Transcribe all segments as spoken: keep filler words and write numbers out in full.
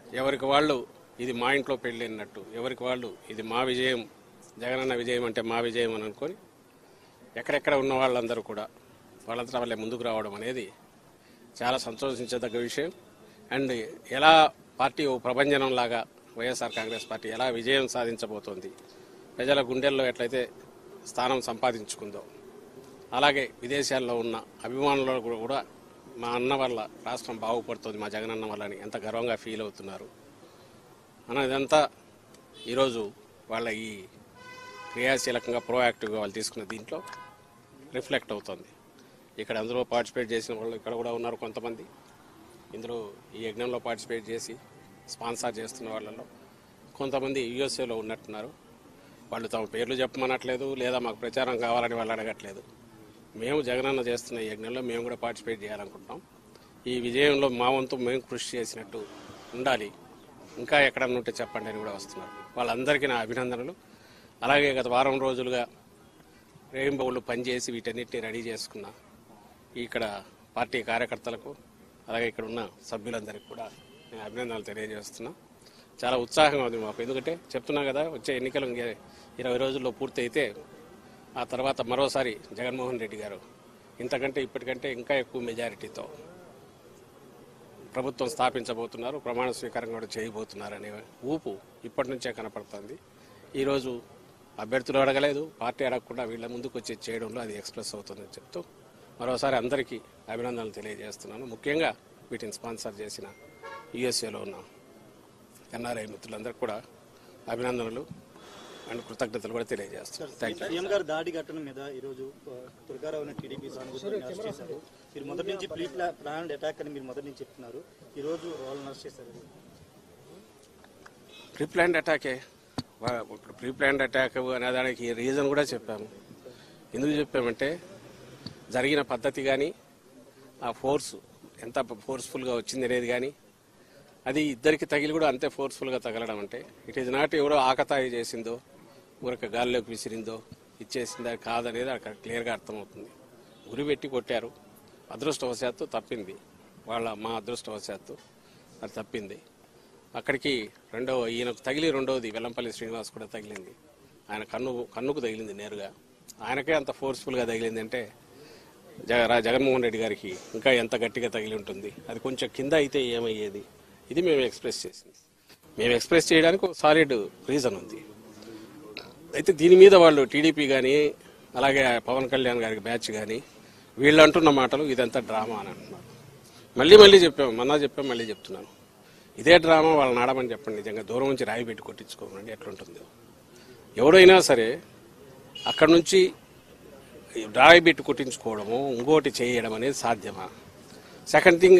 ఎవరికి వాళ్ళు ఇది మా ఇంట్లో పెళ్ళి అన్నట్టు, ఎవరికి వాళ్ళు ఇది మా విజయం, జగనన్న విజయం అంటే మా విజయం అని అనుకొని ఎక్కడెక్కడ ఉన్న వాళ్ళందరూ కూడా వాళ్ళంతా వాళ్ళే ముందుకు రావడం అనేది చాలా సంతోషించదగ్గ విషయం. అండ్ ఎలా పార్టీ ఓ ప్రభంజనం లాగా వైఎస్ఆర్ కాంగ్రెస్ పార్టీ ఎలా విజయం సాధించబోతోంది, ప్రజల గుండెల్లో ఎట్లయితే స్థానం సంపాదించుకుందో అలాగే విదేశాల్లో ఉన్న అభిమానులు కూడా మా అన్న వల్ల రాష్ట్రం బాగుపడుతుంది, మా జగనన్న వల్ల అని ఎంత గర్వంగా ఫీల్ అవుతున్నారు అన్నదంతా ఈరోజు వాళ్ళ ఈ క్రియాశీలకంగా ప్రోయాక్టివ్గా వాళ్ళు తీసుకున్న దీంట్లో రిఫ్లెక్ట్ అవుతుంది. ఇక్కడ అందులో పార్టిసిపేట్ చేసిన వాళ్ళు ఇక్కడ కూడా ఉన్నారు కొంతమంది. ఇందులో ఈ యజ్ఞంలో పార్టిసిపేట్ చేసి స్పాన్సర్ చేస్తున్న వాళ్ళలో కొంతమంది యూఎస్ఏలో ఉన్నట్టున్నారు. వాళ్ళు తమ పేర్లు చెప్పమనట్లేదు, లేదా మాకు ప్రచారం కావాలని వాళ్ళు అడగట్లేదు. మేము జగనన్న చేస్తున్న ఈ యజ్ఞంలో మేము కూడా పార్టిసిపేట్ చేయాలనుకుంటున్నాం. ఈ విజయంలో మా వంతు మేము కృషి చేసినట్టు ఉండాలి, ఇంకా ఎక్కడన్నా ఉంటే చెప్పండి అని కూడా వస్తున్నారు. వాళ్ళందరికీ నా అభినందనలు. అలాగే గత వారం రోజులుగా రెయిన్బోలు పనిచేసి వీటన్నిటిని రెడీ చేసుకున్న ఇక్కడ పార్టీ కార్యకర్తలకు అలాగే ఇక్కడ ఉన్న సభ్యులందరికీ కూడా నేను అభినందనలు తెలియజేస్తున్నా. చాలా ఉత్సాహంగా ఉంది మాకు, ఎందుకంటే చెప్తున్నా కదా వచ్చే ఎన్నికలు ఇరవై రోజుల్లో పూర్తి అయితే ఆ తర్వాత మరోసారి జగన్మోహన్ రెడ్డి గారు ఇంతకంటే ఇప్పటికంటే ఇంకా ఎక్కువ మెజారిటీతో ప్రభుత్వం స్థాపించబోతున్నారు, ప్రమాణ స్వీకారం కూడా చేయబోతున్నారనే ఊపు ఇప్పటి నుంచే కనపడుతుంది. ఈరోజు అభ్యర్థులు అడగలేదు, పార్టీ అడగకుండా వీళ్ళ ముందుకు వచ్చి చేయడంలో అది ఎక్స్ప్రెస్ అవుతుందని చెప్తూ మరోసారి అందరికీ అభినందనలు తెలియజేస్తున్నాను. ముఖ్యంగా వీటిని స్పాన్సర్ చేసిన యూఎస్ఏలో ఉన్న ఎన్ఆర్ఐ మిత్రులందరికీ కూడా అభినందనలు అండ్ కృతజ్ఞతలు కూడా తెలియజేస్తున్నారు. Thank you. సీఎం గారు దాడి ఘటన మీద ఈరోజు దుర్గారావు టీడీపీ అరెస్ట్ చేశారు. మీరు మొదటి నుంచి ప్రీ ప్లాన్డ్ అటాక్ అని మీరు మొదటి నుంచి చెప్తున్నారు, ఈరోజు వాళ్ళని అరెస్ట్ చేశారు. ప్రీ ప్లాన్డ్ అటాకే. ఇప్పుడు ప్రీ ప్లాన్డ్ అటాక్ అనే దానికి రీజన్ కూడా చెప్పాము. ఎందుకు చెప్పామంటే జరిగిన పద్ధతి కానీ ఆ ఫోర్స్ ఎంత ఫోర్స్ఫుల్గా వచ్చింది అనేది కానీ అది ఇద్దరికి తగిలి కూడా అంతే ఫోర్స్ఫుల్గా తగలడం అంటే ఇట్ ఈజ్ నాట్ ఎవరో ఆకతాయి చేసిందో ఊరక గాల్లోకి విసిరిందో ఇచ్చేసిందా కాదనేది అక్కడ క్లియర్గా అర్థమవుతుంది. గురి పెట్టి కొట్టారు, అదృష్టవశాత్తు తప్పింది, వాళ్ళ మా అదృష్టవశాత్తు అది తప్పింది. అక్కడికి రెండవ ఈయనకు తగిలి రెండవది వెల్లంపల్లి శ్రీనివాస్ కూడా తగిలింది, ఆయన కన్ను కన్నుకు తగిలింది నేరుగా. ఆయనకే అంత ఫోర్స్ఫుల్గా తగిలింది అంటే జగ జగన్మోహన్ రెడ్డి గారికి ఇంకా ఎంత గట్టిగా తగిలి ఉంటుంది. అది కొంచెం కింద అయితే ఏమయ్యేది, ఇది మేము ఎక్స్ప్రెస్ చేసింది. మేము ఎక్స్ప్రెస్ చేయడానికి ఒక సాలిడ్ రీజన్ ఉంది. అయితే దీని మీద వాళ్ళు టీడీపీ కానీ అలాగే పవన్ కళ్యాణ్ గారికి బ్యాచ్ కానీ వీళ్ళు అంటున్న మాటలు ఇదంతా డ్రామా అని అంటున్నారు. మళ్ళీ మళ్ళీ చెప్పాము, మొన్న చెప్పాము, మళ్ళీ చెప్తున్నాను, ఇదే డ్రామా వాళ్ళని ఆడమని చెప్పండి. నిజంగా దూరం నుంచి రాయి పెట్టి కొట్టించుకోమండి ఎట్లుంటుందో. ఎవడైనా సరే అక్కడ నుంచి రాయి పెట్టి కొట్టించుకోవడము ఇంకోటి చేయడం అనేది సాధ్యమా? సెకండ్ థింగ్,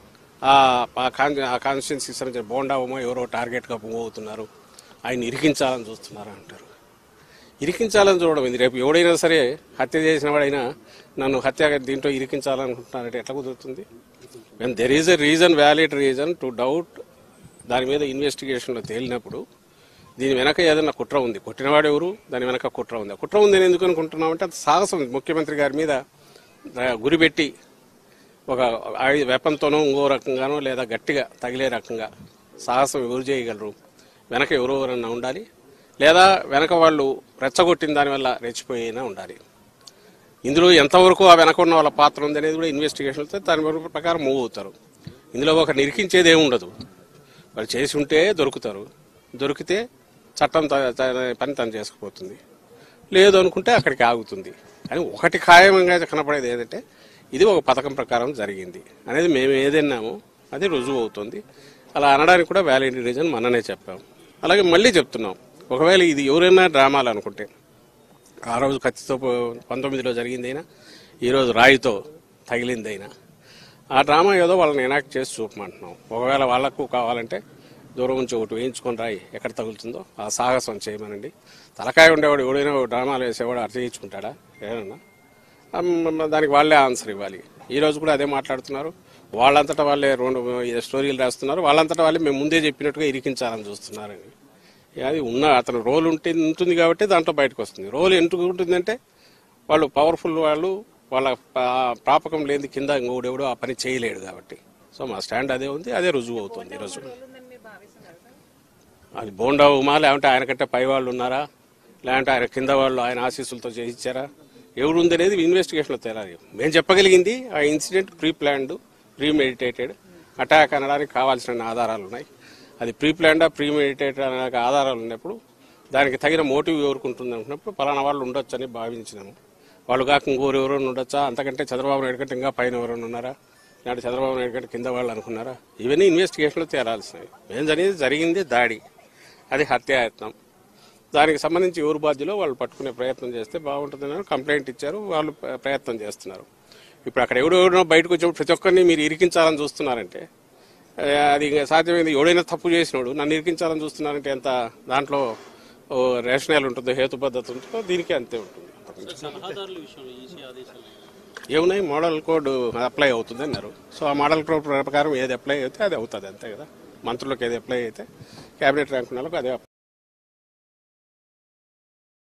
ఆ కాన్స్టిట్యున్సీకి సంబంధించిన బోండావమో ఎవరో టార్గెట్గా మూవ్ అవుతున్నారు, ఆయన ఇరికించాలని చూస్తున్నారు అంటారు. ఇరికించాలని చూడడం ఇది. రేపు ఎవడైనా సరే హత్య చేసిన వాడైనా నన్ను హత్య దీంట్లో ఇరికించాలనుకుంటున్నారంటే ఎట్లా కుదురుతుంది? When there is a reason, valid reason to doubt, దాని మీద ఇన్వెస్టిగేషన్లో తేలినప్పుడు దీని వెనక ఏదైనా కుట్ర ఉంది, కొట్టినవాడు ఎవరు, దాని వెనక కుట్ర ఉంది. ఆ కుట్ర ఉంది అని ఎందుకు అనుకుంటున్నామంటే అది సాహసం. ముఖ్యమంత్రి గారి మీద గురిపెట్టి ఒక వెపన్తోనో ఇంకో రకంగానో లేదా గట్టిగా తగిలే రకంగా సాహసం ఎవరు చేయగలరు? వెనక ఎవరెవరన్నా ఉండాలి, లేదా వెనక వాళ్ళు రెచ్చగొట్టిన దానివల్ల రెచ్చిపోయినా ఉండాలి. ఇందులో ఎంతవరకు ఆ వెనక ఉన్న వాళ్ళ పాత్ర ఉంది అనేది కూడా ఇన్వెస్టిగేషన్ దాని ప్రకారం మూవ్ అవుతారు. ఇందులో ఒక నిరికించేది ఏమి ఉండదు. వాళ్ళు చేసి ఉంటే దొరుకుతారు, దొరికితే చట్టం పని తను చేసుకుపోతుంది, లేదు అనుకుంటే అక్కడికి ఆగుతుంది. కానీ ఒకటి ఖాయంగా కనపడేది ఏంటంటే ఇది ఒక పథకం ప్రకారం జరిగింది అనేది మేము ఏదన్నామో అది రుజువు అవుతుంది. అలా అనడానికి కూడా వ్యాలిడ్ రీజన్ మననే చెప్పాం. అలాగే మళ్ళీ చెప్తున్నాం, ఒకవేళ ఇది ఎవరైనా డ్రామాలు అనుకుంటే ఆ రోజు కత్తితో పంతొమ్మిదిలో జరిగిందైనా ఈరోజు రాయితో తగిలిందైనా ఆ డ్రామా ఏదో వాళ్ళని ఎనాక్ట్ చేసి చూపమంటున్నాం. ఒకవేళ వాళ్లకు కావాలంటే దూరం నుంచి ఒకటి వేయించుకొని రాయి ఎక్కడ తగులుతుందో ఆ సాహసం చేయమనండి. తలకాయ ఉండేవాడు ఎవడైనా డ్రామాలు వేసేవాడు అర్థం చేయించుకుంటాడా? ఏమన్నా దానికి వాళ్ళే ఆన్సర్ ఇవ్వాలి. ఈ రోజు కూడా అదే మాట్లాడుతున్నారు. వాళ్ళంతటా వాళ్ళే రెండు స్టోరీలు రాస్తున్నారు, వాళ్ళంతటా వాళ్ళే మేము ముందే చెప్పినట్టుగా ఇరికించాలని చూస్తున్నారని. అది ఉన్న అతను రోల్ ఉంటే ఉంటుంది కాబట్టి దాంట్లో బయటకు వస్తుంది. రోల్ ఎందుకు ఉంటుందంటే వాళ్ళు పవర్ఫుల్, వాళ్ళు వాళ్ళ ప్రాపకం లేని కింద ఇంకోడెవడో ఆ పని చేయలేడు కాబట్టి. సో మా స్టాండ్ అదే ఉంది, అదే రుజువు అవుతుంది ఈరోజు. అది బోండా ఉమా లేకుంటే ఆయన కంటే పై వాళ్ళు ఉన్నారా, లేదంటే ఆయన కింద వాళ్ళు ఆయన ఆశీస్సులతో చేయించారా, ఎవరు ఉంది అనేది ఇన్వెస్టిగేషన్లో తేలాలి. మేము చెప్పగలిగింది ఆ incident preplanned, premeditated attack అనడానికి కావాల్సిన ఆధారాలు ఉన్నాయి. అది ప్రీ ప్లాన్డా ప్రీ మెడిటేటెడ్ అనే ఆధారాలు ఉన్నప్పుడు దానికి తగిన మోటివ్ ఎవరుకుంటుంది అనుకున్నప్పుడు పలానా వాళ్ళు ఉండొచ్చని భావించినాము. వాళ్ళు కాక ఇంకోరు ఎవరైనా ఉండొచ్చా, అంతకంటే చంద్రబాబు నాయుడు కంటే ఇంకా పైన ఎవరైనా ఉన్నారా, లేదంటే చంద్రబాబు నాయుడు కంటే కింద వాళ్ళు అనుకున్నారా, ఇవన్నీ ఇన్వెస్టిగేషన్లో తేరాల్సినవి. మేము జరిగింది జరిగింది దాడి, అది హత్యాయత్నం. దానికి సంబంధించి ఎవరు బాధ్యులో వాళ్ళు పట్టుకునే ప్రయత్నం చేస్తే బాగుంటుందని కంప్లైంట్ ఇచ్చారు, వాళ్ళు ప్రయత్నం చేస్తున్నారు. ఇప్పుడు అక్కడ ఎవడు ఎవడో బయటకు వచ్చినప్పుడు ప్రతి ఒక్కరిని మీరు ఇరికించాలని చూస్తున్నారంటే అది సాధ్యమైంది. ఎవడైనా తప్పు చేసినోడు నన్ను ఇరికించాలని చూస్తున్నారంటే ఎంత దాంట్లో రేషనల్ ఉంటుందో, హేతుబద్ధత ఉంటుందో, దీనికి అంతే ఉంటుంది. ఏమున్నాయి, మోడల్ కోడ్ అప్లై అవుతుంది అన్నారు. సో ఆ మోడల్ కోడ్ ప్రకారం ఏది అప్లై అయితే అది అవుతుంది అంతే కదా. మంత్రులకు ఏది అప్లై అయితే క్యాబినెట్ ర్యాంక్ వాళ్ళకు అదే